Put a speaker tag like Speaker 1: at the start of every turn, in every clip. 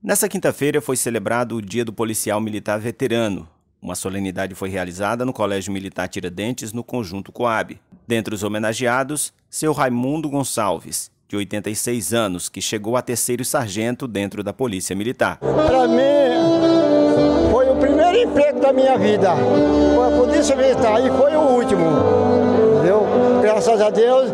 Speaker 1: Nessa quinta-feira foi celebrado o Dia do Policial Militar Veterano. Uma solenidade foi realizada no Colégio Militar Tiradentes, no Conjunto Coab. Dentre os homenageados, seu Raimundo Gonçalves, de 86 anos, que chegou a terceiro sargento dentro da Polícia Militar.
Speaker 2: Para mim, foi o primeiro emprego da minha vida. Foi a Polícia Militar e foi o último. Entendeu? Graças a Deus.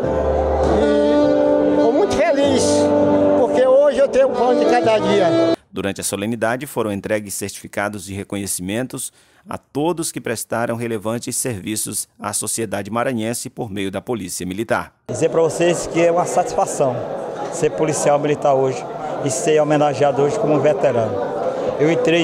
Speaker 2: E estou muito feliz, porque hoje eu tenho um pão de cada dia.
Speaker 1: Durante a solenidade foram entregues certificados de reconhecimentos a todos que prestaram relevantes serviços à sociedade maranhense por meio da Polícia Militar.
Speaker 3: Dizer para vocês que é uma satisfação ser policial militar hoje e ser homenageado hoje como um veterano. Eu entrei em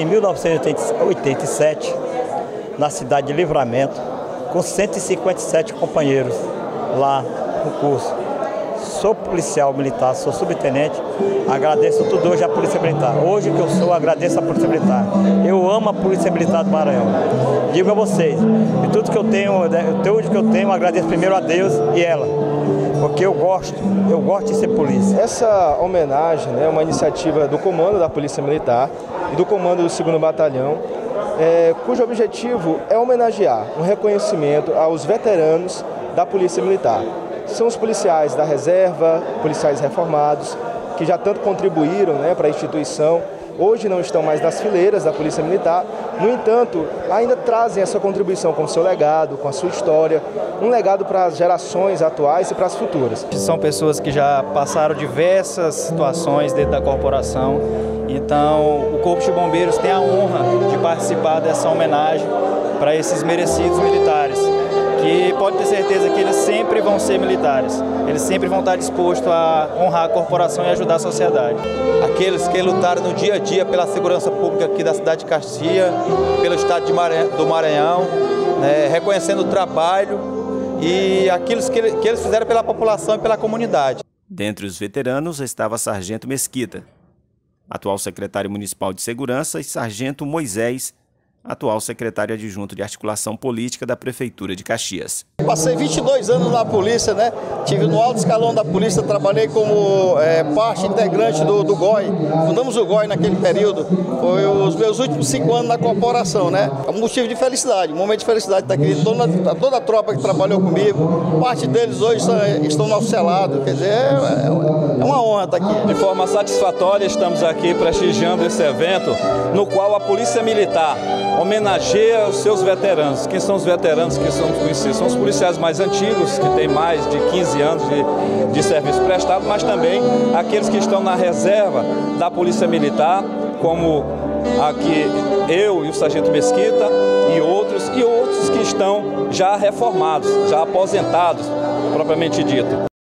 Speaker 3: 1987 na cidade de Livramento com 157 companheiros lá no curso. Sou policial militar, sou subtenente, agradeço tudo hoje à Polícia Militar. Hoje que eu sou, agradeço à Polícia Militar. Eu amo a Polícia Militar do Maranhão. Digo a vocês, de tudo que eu tenho, agradeço primeiro a Deus e ela, porque eu gosto de ser polícia.
Speaker 4: Essa homenagem é uma iniciativa do comando da Polícia Militar e do comando do 2º Batalhão, cujo objetivo é homenagear um reconhecimento aos veteranos da Polícia Militar. São os policiais da reserva, policiais reformados, que já tanto contribuíram para a instituição, hoje não estão mais nas fileiras da Polícia Militar, no entanto, ainda trazem essa contribuição com o seu legado, com a sua história, um legado para as gerações atuais e para as futuras.
Speaker 5: São pessoas que já passaram diversas situações dentro da corporação, então o Corpo de Bombeiros tem a honra de participar dessa homenagem para esses merecidos militares, que pode ter certeza que eles sempre vão ser militares, eles sempre vão estar dispostos a honrar a corporação e ajudar a sociedade.
Speaker 6: Aqueles que lutaram no dia a dia pela segurança pública aqui da cidade de Caxias, pelo estado do Maranhão, reconhecendo o trabalho e aquilo que eles fizeram pela população e pela comunidade.
Speaker 1: Dentre os veteranos estava Sargento Mesquita, atual secretário municipal de segurança, e Sargento Moisés, atual secretário adjunto de articulação política da Prefeitura de Caxias.
Speaker 7: Passei 22 anos na polícia, Tive no alto escalão da polícia, trabalhei como parte integrante do GOI. Fundamos o GOI naquele período. Foi os meus últimos 5 anos na corporação, É um motivo de felicidade, um momento de felicidade estar aqui. Toda a tropa que trabalhou comigo, parte deles hoje estão no oficialado. Quer dizer, é uma honra estar aqui.
Speaker 8: De forma satisfatória, estamos aqui prestigiando esse evento, no qual a Polícia Militar homenageia os seus veteranos. Quem são os veteranos que são conhecidos? São os policiais mais antigos, que têm mais de 15 anos de serviço prestado, mas também aqueles que estão na reserva da Polícia Militar, como aqui eu e o Sargento Mesquita e outros que estão já reformados, já aposentados, propriamente dito.